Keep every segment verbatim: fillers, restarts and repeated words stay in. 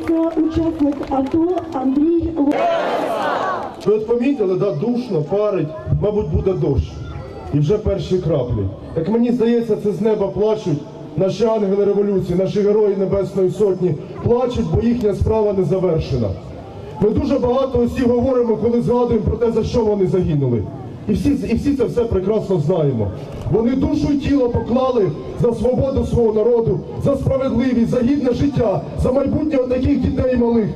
Це учасник АТО Андрій Ло. Ви от помітили, да, душно, парить, мабуть, буде дощ. І вже перші краплі. Як мені здається, це з неба плачуть наші ангели революції, наші герої Небесної Сотні. Плачуть, бо їхня справа не завершена. Ми дуже багато усі говоримо, коли згадуємо про те, за що вони загинули. І всі, і всі це все прекрасно знаємо. Вони душу і тіло поклали за свободу свого народу, за справедливість, за гідне життя, за майбутнє таких дітей малих,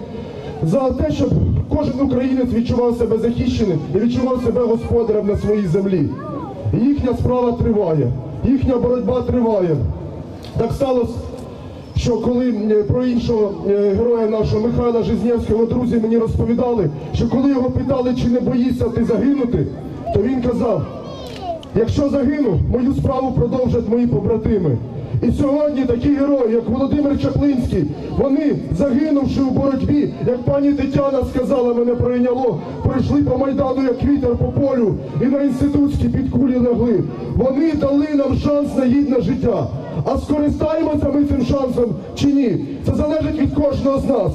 за те, щоб кожен українець відчував себе захищеним і відчував себе господарем на своїй землі. І їхня справа триває, їхня боротьба триває. Так сталося, що коли про іншого героя нашого Михайла Жизнєвського друзі мені розповідали, що коли його питали, чи не боїшся ти загинути, то він казав: якщо загину, мою справу продовжать мої побратими. І сьогодні такі герої, як Володимир Чаплинський, вони, загинувши у боротьбі, як пані Тетяна сказала, мене прийняло, пройшли по Майдану, як вітер по полю, і на інститутські під кулі лягли. Вони дали нам шанс на гідне життя. А скористаємося ми цим шансом чи ні? Це залежить від кожного з нас.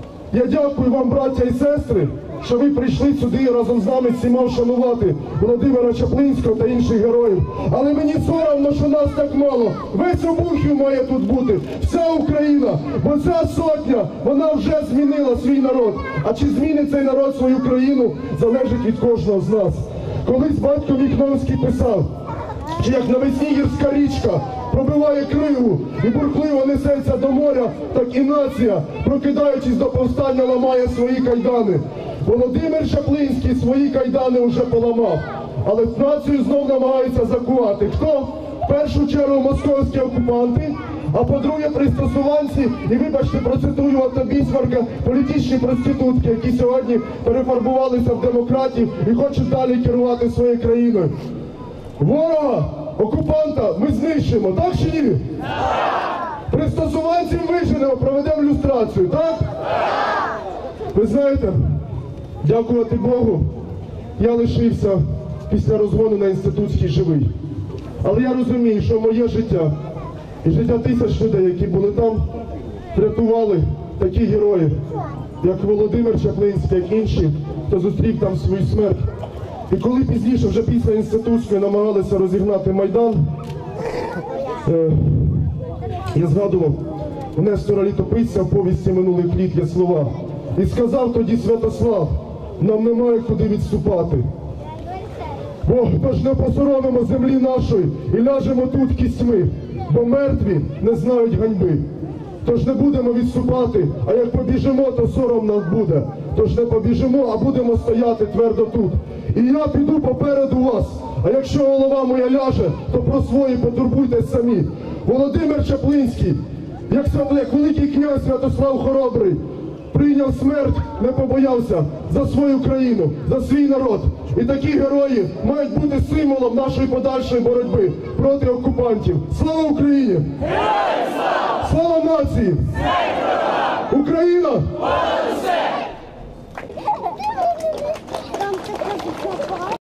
Я дякую вам, браття і сестри, що ви прийшли сюди разом з нами всіма вшанувати Володимира Чаплинського та інших героїв. Але мені соромно, що нас так мало. Весь Обухів має тут бути, вся Україна. Бо ця сотня, вона вже змінила свій народ. А чи змінить цей народ свою країну, залежить від кожного з нас. Колись батько Вікновський писав, що як навесні гірська річка пробиває криву і бурхливо несеться до моря, так і нація, прокидаючись до повстання, ламає свої кайдани. Володимир Чаплинський свої кайдани вже поламав, але націю знов намагаються закувати. Хто? В першу чергу московські окупанти, а по-друге пристосуванці, і вибачте, процитую Отто Бісмарка, політичні проститутки, які сьогодні перефарбувалися в демократів і хочуть далі керувати своєю країною. Ворога, окупанта ми знищимо, так чи ні? Так! Пристосуванців виженемо, проведемо люстрацію, так? Так! Ви знаєте, дякувати Богу, я лишився після розгону на інститутський живий. Але я розумію, що моє життя і життя тисяч людей, які були там, врятували такі герої, як Володимир Чаплинський, як інші, хто зустрів там свою смерть. І коли пізніше, вже після інститутської, намагалися розігнати Майдан, е, я згадував у Нестора Літописця в повісті «Минулих літ» є слова. І сказав тоді Святослав: нам немає куди відступати. Бо тож не посоромимо землі нашої і ляжемо тут кістьми, бо мертві не знають ганьби. Тож не будемо відступати, а як побіжимо, то сором нам буде. Тож не побіжимо, а будемо стояти твердо тут. І я піду попереду вас, а якщо голова моя ляже, то про свої потурбуйтесь самі. Володимир Чаплинський, як, як великий князь Святослав Хоробрий, прийняв смерть, не побоявся за свою країну, за свій народ. І такі герої мають бути символом нашої подальшої боротьби проти окупантів. Слава Україні! Слава нації!